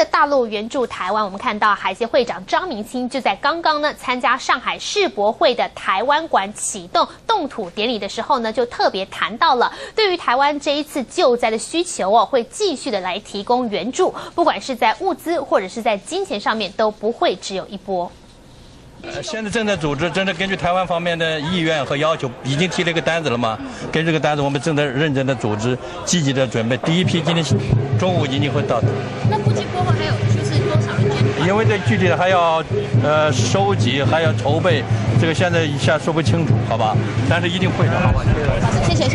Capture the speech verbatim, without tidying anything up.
大陆援助台湾，我们看到海协会长张明清就在刚刚呢参加上海世博会的台湾馆启动动土典礼的时候呢，就特别谈到了对于台湾这一次救灾的需求哦，会继续的来提供援助，不管是在物资或者是在金钱上面，都不会只有一波。 呃，现在正在组织，正在根据台湾方面的意愿和要求，已经提了一个单子了嘛？根据这个单子，我们正在认真的组织，积极的准备。第一批今天中午已经会到的。 那不计过后还有就是多少人捐款？ 因为这具体的还要呃收集，还要筹备，这个现在一下说不清楚，好吧？但是一定会的，好吧？ 谢谢。